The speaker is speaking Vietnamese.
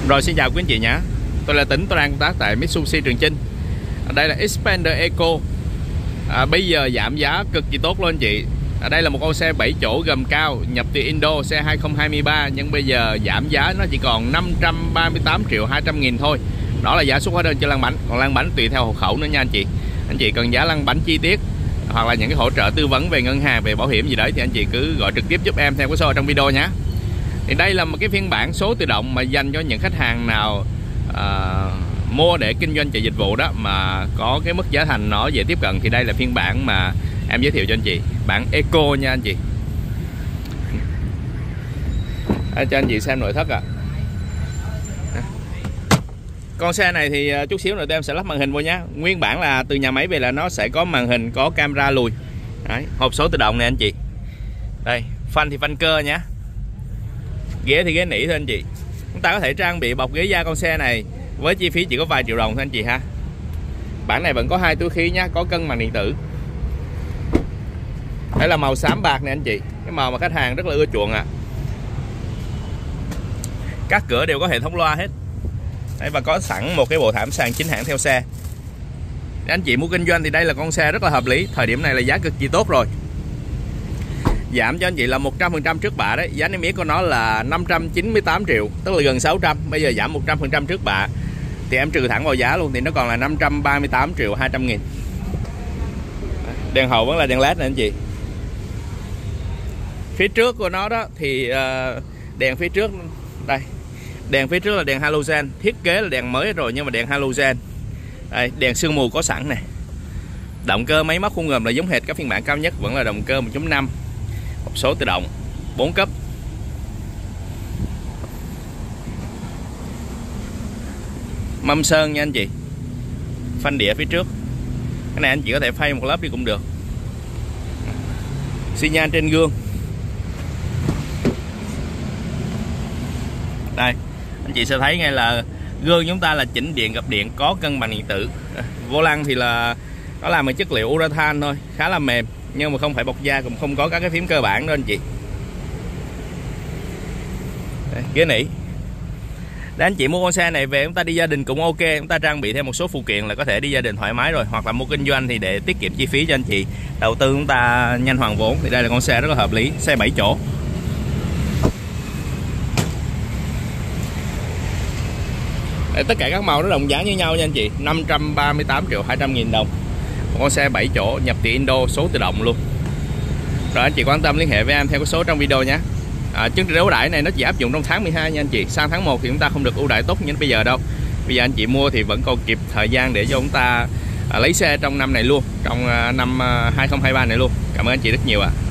Rồi xin chào quý anh chị nhé. Tôi là Tính, tôi đang công tác tại Mitsubishi Trường Chinh. Đây là Xpander Eco. Bây giờ giảm giá cực kỳ tốt luôn anh chị. Đây là một con xe 7 chỗ gầm cao, nhập từ Indo, xe 2023, nhưng bây giờ giảm giá nó chỉ còn 538 triệu 200 nghìn thôi. Đó là giá xuất hóa đơn cho lăn bánh. Còn lăn bánh tùy theo hộ khẩu nữa nha anh chị. Anh chị cần giá lăn bánh chi tiết hoặc là những cái hỗ trợ tư vấn về ngân hàng, về bảo hiểm gì đấy thì anh chị cứ gọi trực tiếp giúp em theo cái số ở trong video nhé. Thì đây là một cái phiên bản số tự động mà dành cho những khách hàng nào mua để kinh doanh chạy dịch vụ đó, mà có cái mức giá thành nó dễ tiếp cận, thì đây là phiên bản mà em giới thiệu cho anh chị, bản Eco nha anh chị. Cho anh chị xem nội thất ạ. Con xe này thì chút xíu nữa em sẽ lắp màn hình vô nhé. Nguyên bản là từ nhà máy về là nó sẽ có màn hình, có camera lùi. Đấy, hộp số tự động này anh chị. Đây, phanh thì phanh cơ nhé. Ghế thì ghế nỉ thôi anh chị. Chúng ta có thể trang bị bọc ghế da con xe này với chi phí chỉ có vài triệu đồng thôi anh chị ha. Bản này vẫn có 2 túi khí nhá, có cân bằng điện tử. Đây là màu xám bạc này anh chị, cái màu mà khách hàng rất là ưa chuộng à. Các cửa đều có hệ thống loa hết. Đây, và có sẵn một cái bộ thảm sàn chính hãng theo xe. Nếu anh chị mua kinh doanh thì đây là con xe rất là hợp lý. Thời điểm này là giá cực kỳ tốt rồi. Giảm cho anh chị là 100% trước bạ đấy. Giá niêm yết của nó là 598 triệu, tức là gần 600. Bây giờ giảm 100% trước bạ thì em trừ thẳng vào giá luôn, thì nó còn là 538 triệu 200 nghìn. Đèn hậu vẫn là đèn LED này anh chị. Phía trước của nó đó thì đèn phía trước đây, đèn phía trước là đèn halogen, thiết kế là đèn mới rồi nhưng mà đèn halogen. Đây, đèn sương mù có sẵn này. Động cơ máy móc khuôn gầm là giống hệt các phiên bản cao nhất, vẫn là động cơ 1.5, hộp số tự động 4 cấp. Mâm sơn nha anh chị. Phanh đĩa phía trước. Cái này anh chị có thể phay một lớp đi cũng được. Xi nhan trên gương. Đây, anh chị sẽ thấy ngay là gương chúng ta là chỉnh điện gập điện, có cân bằng điện tử. Vô lăng thì là nó làm bằng chất liệu urethane thôi, khá là mềm nhưng mà không phải bọc da, cũng không có các cái phím cơ bản đó anh chị. Đây, ghế nỉ. Để anh chị mua con xe này về chúng ta đi gia đình cũng ok, chúng ta trang bị thêm một số phụ kiện là có thể đi gia đình thoải mái rồi. Hoặc là mua kinh doanh thì để tiết kiệm chi phí cho anh chị đầu tư, chúng ta nhanh hoàn vốn, thì đây là con xe rất là hợp lý, xe 7 chỗ. Đây, tất cả các màu nó đồng giá như nhau nha anh chị, 538 triệu 200 nghìn đồng. Một con xe 7 chỗ nhập từ Indo, số tự động luôn. Rồi anh chị quan tâm liên hệ với em theo cái số trong video nhé. Chương trình ưu đãi này nó chỉ áp dụng trong tháng 12 nha anh chị. Sang tháng 1 thì chúng ta không được ưu đãi tốt như bây giờ đâu. Bây giờ anh chị mua thì vẫn còn kịp thời gian để cho chúng ta lấy xe trong năm này luôn, trong năm 2023 này luôn. Cảm ơn anh chị rất nhiều ạ.